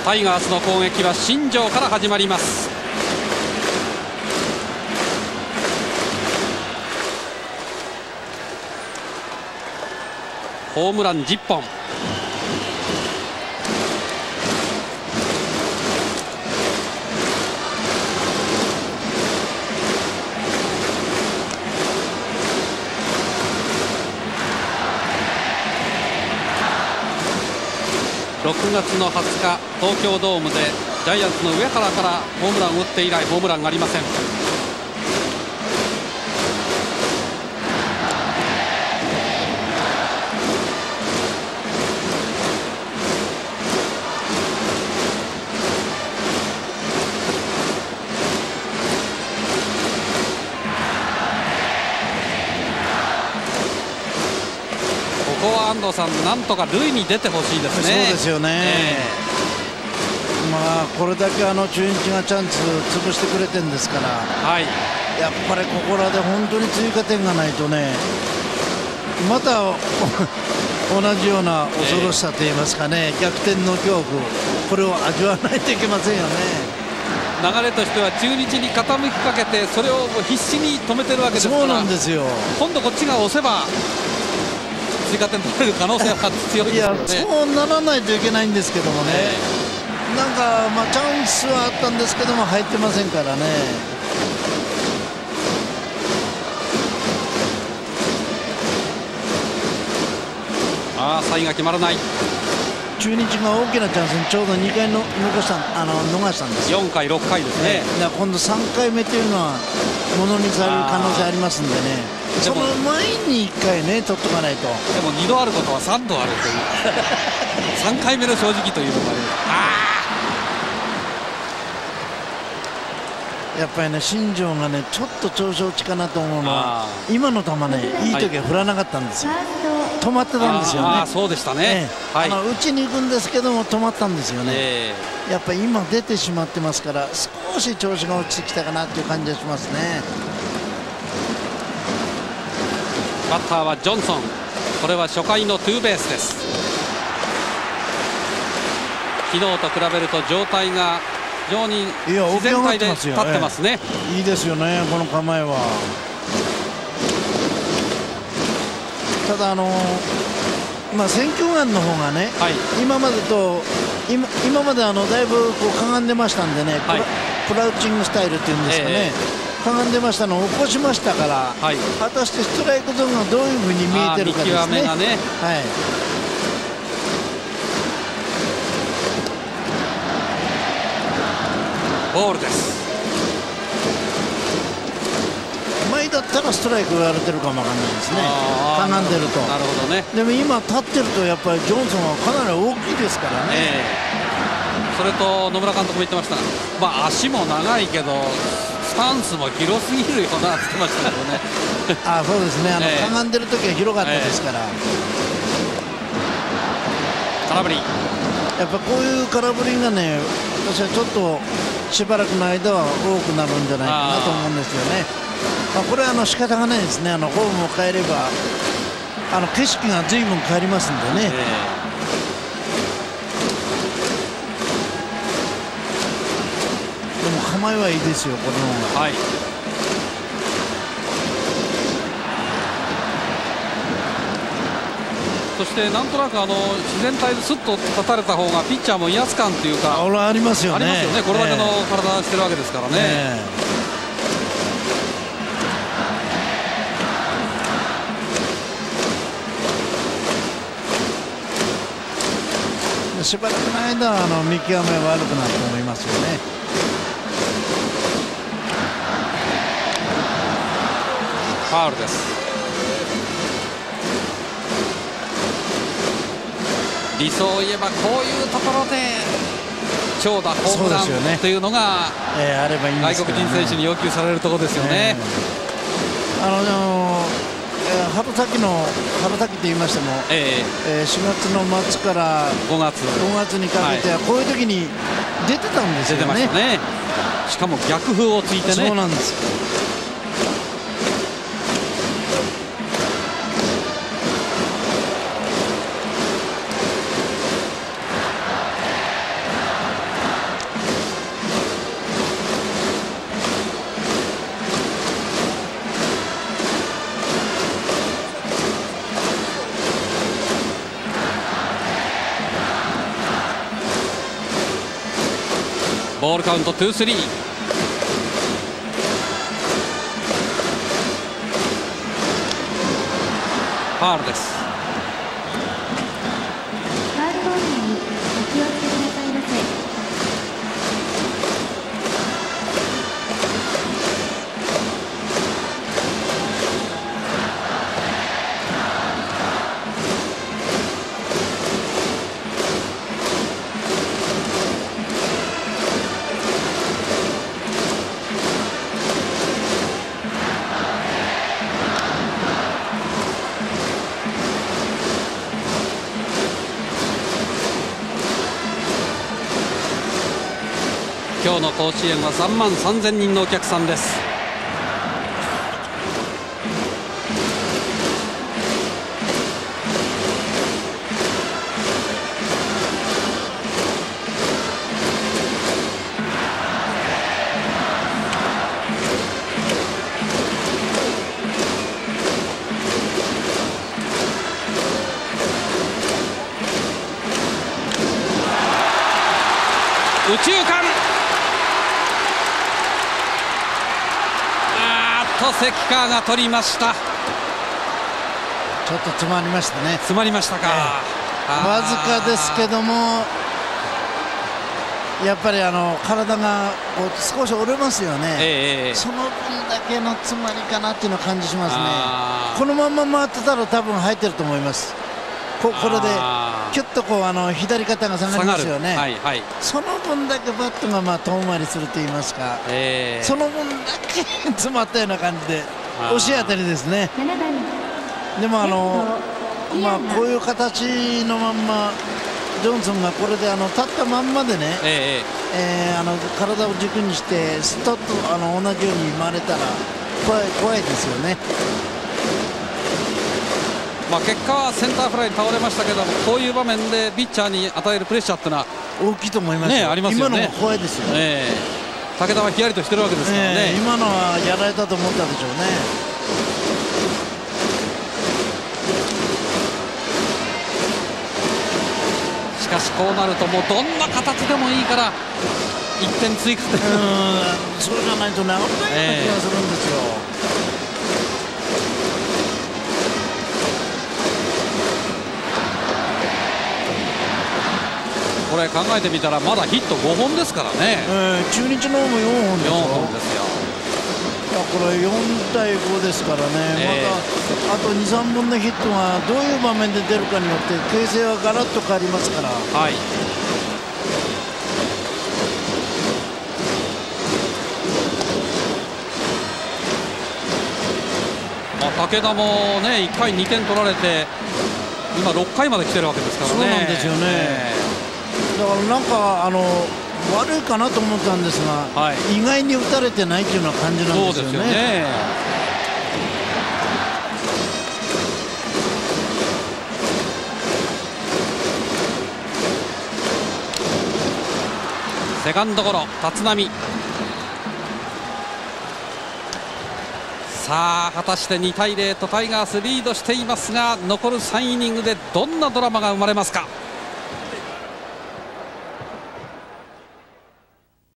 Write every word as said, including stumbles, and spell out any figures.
タイガースの攻撃は新庄から始まります。ホームランじゅっぽん。ろくがつのはつか東京ドームでジャイアンツの上原からホームランを打って以来ホームランがありません。ここは安藤さん、なんとか塁に出てほしいですね。 そうですよね、えー、まあこれだけあの中日がチャンス潰してくれてるんですから、はい、やっぱりここらで本当に追加点がないとね、また同じような恐ろしさといいますかね、えー、逆転の恐怖、これを味わわないといけませんよね。 流れとしては中日に傾きかけて、それを必死に止めてるわけですから、 そうなんですよ。 今度こっちが押せば追加点取れる可能性は強いですよね。 いや、そうならないといけないんですけどもね、えー、なんか、まあ、チャンスはあったんですけども入ってませんからね。 ああ、サインが決まらない。 中日が大きなチャンスにちょうどにかいの残したあの逃したんですよ。 よんかいろっかいですね。 だから今度さんかいめというのはものにされる可能性ありますんでね、その前にいっかいね取っとかないと。 でもにどあることはさんどあるというさんかいめの正直というのがね、 やっぱりね、新庄がねちょっと調子落ちかなと思うのは、今の球ね、いい時は振らなかったんですよ、はい、止まってたんですよね。 ああ、そうでしたね、 えーはい、あの打ちに行くんですけども止まったんですよね、えー、やっぱり今出てしまってますから、少し調子が落ちてきたかなという感じがしますね。 バッターはジョンソン、これは初回のツーベースです。昨日と比べると状態が非常に自然体で立ってますね。 ええ、いいですよね、この構えは。ただあのー、まあ選球眼の方がね、はい、今までと今今まであのだいぶこうかがんでましたんでね、はい、プラウチングスタイルっていうんですかね、えー、かがんでましたのを起こしましたから、はい、果たしてストライクゾーンがどういうふうに見えてるかですね。 見極めがね、はい、ボールです。 前だったらストライク言われてるかもわかんないですね、かがんでると。 なるほどね。 でも今立ってるとやっぱりジョンソンはかなり大きいですからね、えー、それと野村監督も言ってましたが、まあ、足も長いけどスタンスも広すぎるよなって言ってましたけどねあ、そうですね、あの、えー、かがんでる時は広かったですから、えー、空振り。 やっぱこういう空振りがね、私はちょっとしばらくの間は多くなるんじゃないかなと思うんですよね。まあ、これはあの仕方がないですね。あのフォームを変えればあの景色が随分変わりますんでね、えー、でも構えはいいですよ、この方が。はい、 そしてなんとなくあの自然体ですっと立たれた方がピッチャーも威圧感というか、 あ、ありますよね。 ありますよね。これだけの体してるわけですからね。えーしばらくの間あの見極め悪くなると思いますよね。 ファウルです。理想を言えばこういうところで長打ホームランというのが外国人選手に要求されるところですよね。 あの春先の春先と言いましても、えーえー、しがつの末からごがつごがつにかけてはこういう時に出てたんですよね。 出てましたね。しかも逆風をついてね。 そうなんです。 ボールカウントツースリー。ファウルです。 ファウルボールにお気をつけくださいませ。 今日の甲子園はさんまんさんぜんにんのお客さんです。右中間、関川が取りました。 ちょっと詰まりましたね。 詰まりましたか、 えー、わずかですけどもやっぱりあの体がこう少し折れますよね、えー、その分だけの詰まりかなっていうのを感じしますね。このまま回ってたら多分入ってると思います。 こ, これでキュッとこうあの左肩が下がりますよね、はいはい、その分だけバットがまあ遠回りすると言いますか、えー、その分だけ詰まったような感じで押し当たりですね。でもあの、まあ、こういう形のまんまジョンソンがこれであの立ったまんまでね、えーえー、あの体を軸にしてストッとあの同じように回れたら怖い、怖いですよね。 まあ結果はセンターフライに倒れましたけども、こういう場面でピッチャーに与えるプレッシャーっていうのは大きいと思いますよ、ね、 ありますよね。 今のも怖いですよ、 えー、武田はヒヤリとしてるわけですからね、 えー、今のはやられたと思ったでしょうね。 しかしこうなるともうどんな形でもいいからいってん追加で、 そうじゃないとね、危ないような気がするんですよ。 これ考えてみたらまだヒットごほんですからね、 えー、中日の方もよんほんですよ。よんほんですよ。いやこれよんたいごですからね、えー、またあとにさんぼんのヒットがどういう場面で出るかによって形勢はガラッと変わりますから、はい、 まあ、武田もねいっかいにてん取られて今ろっかいまで来てるわけですからね。 そうなんですよね、えーだからなんかあの悪いかなと思ったんですが、はい、意外に打たれてないっていうような感じなんですよね。そうですよね。 セカンドゴロ、立浪。さあ果たしてにたいゼロとタイガースリードしていますが、残るさんイニングでどんなドラマが生まれますか。